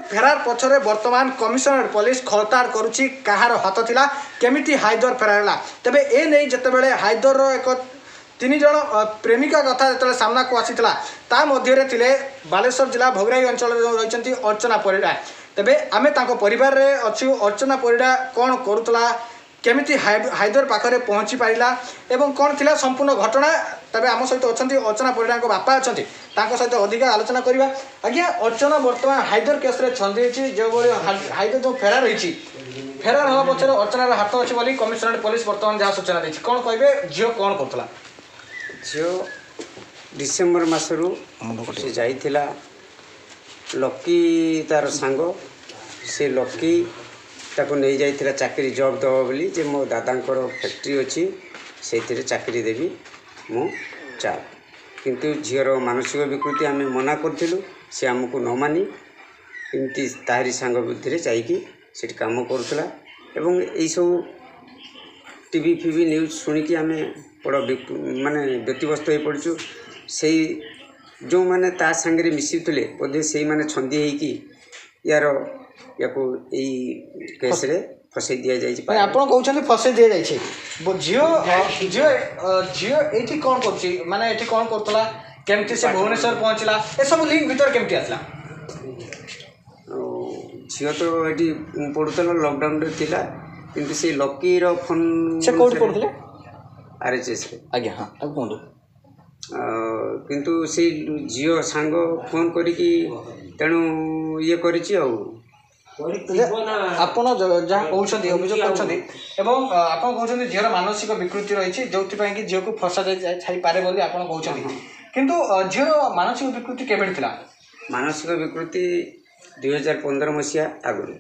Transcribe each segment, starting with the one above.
फेरार पछरे वर्तमान commissionerate police खलताड़ करुच्ची कहार हाथ थिला केमिति हाइदर फेरारला तेबे ए नै जतेबेले हाइदर एक 3 जन प्रेमिका कथा जो सामना को आसीला ता मध्य थिले बालेश्वर जिला भोगराई अंचल रही अर्चना परिडा तेबे आमे तांको परिवार रे अच्छु अर्चना परिडा कौन करुतला केमिति हाइदर पाखरे पहुँची पारिला एवं कौन थिला संपूर्ण घटना तबे आम सहित अच्छी अर्चना परिडा बापा अच्छा सहित अधिक आलोचना करवा आज्ञा अर्चना वर्तमान हाइदर केस रे छंदी जो हाइदर जो फेरार रही फेरार हवा पक्षर अर्चनार हाथ अच्छी बोली कमिशनरेट पुलिस वर्तमान जहाँ सूचना देती कौन कहे झील कौन करुला झील डिसेम्बर मसरू से जाइथिला लकी तार सांग से लकी ताको नहीं जाइथिला चाकरी जॉब दब बोली जे मो दादांकर फैक्ट्री अच्छी से चाकरी देवी मु चा किंतु झीर मानसिक विकृति आम मना करूँ सी आमको न मानी एमती तारी सांग बुद्धि जाकि काम करूला एवं यही सब टीवी फिवी न्यूज शुणिकी आम बड़ माने व्यतिव्यस्त हो पड़चु से जो मैंने ता सांगे मिसुले बोधे से मैंने छंदी होगी यार या केस रे फसई दि जाए आप कहते फसई दि जाए झील झील ये कौन कर माने ये कौन करूला केमती से भुवनेश्वर पहुँचला ए सब लिंक भीतर केमती आसला झील तो ये पढ़ुला लॉकडाउन रे थिला किंतु से लकी रो फोन से कोड पढ़ुले आरएचएस रे आज्ञा हाँ अब कहूँ किंतु से झील सांग फोन करिकी तेणु ये करिछि आपण जहाँ कहते अभियोग कर झील मानसिक विकृति रही जो कि झील को फसा जाए बोली आप कहते किंतु झील मानसिक विकृति केबे थिला मानसिक विकृति 2015 मसीहा आगु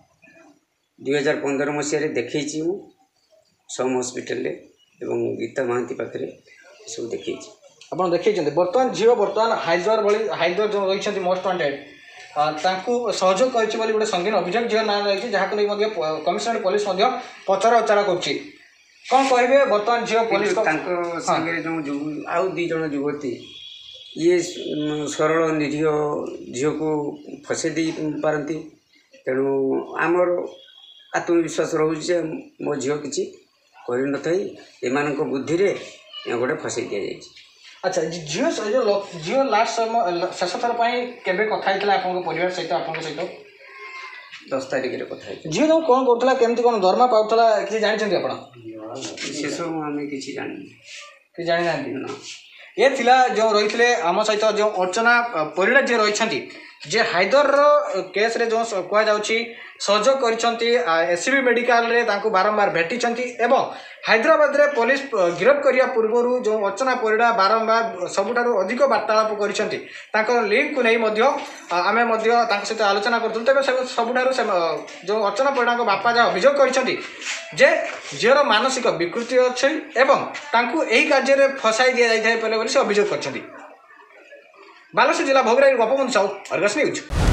2015 मसीह देखी सम हॉस्पिटल एवं गीता महांती पाखे सब देखी आप देखते बर्तमान झील बर्तमान हाइदर जो रही मोस्ट वांटेड सहयोग कर गोटे संगीन अभियोग झील ना रही जहाँ कमिशनरेट पुलिस पचरा उचारा कर कौन कहे बर्तमान झील पुलिस जो आउ दी जन युवती ये सरल निरीह झील को फसे दे पारती तेणु आमर आत्मविश्वास रोचे मो झील किसी कर न बुद्धि गोटे फसई दि जाए अच्छा झील लास्ट शेष थर केबे कथा परिवार सहित आप सहित 10 तारिख रे कथा झील जो कौन करूला केमती कौन दरमा पाउला कि जानते आप से सब आम कि जानी ना ये थिला जो रही थे आम सहित जो अर्चना परिडा जी रही जे हाइदर केस रे जो कह सहयोग कर एससीबी मेडिकल रे तांको बारंबार भेटी एवं हैदराबाद रे पुलिस गिरफ्त करिया पूर्व जो अर्चना परिडा बारंबार सबुठारु अधिक वार्तालाप कर लिंक को नहीं आमे सहित आलोचना करूँ तेज सबुठारु जो अर्चना परिडा बापा जहाँ अभियोग कर झीर मानसिक विकृति अच्छी एवं यही कार्य फसाई दि जाए से अभियोग कर बालेश्वर जिला भोगराई गोपबंधु साहू अर्गस न्यूज।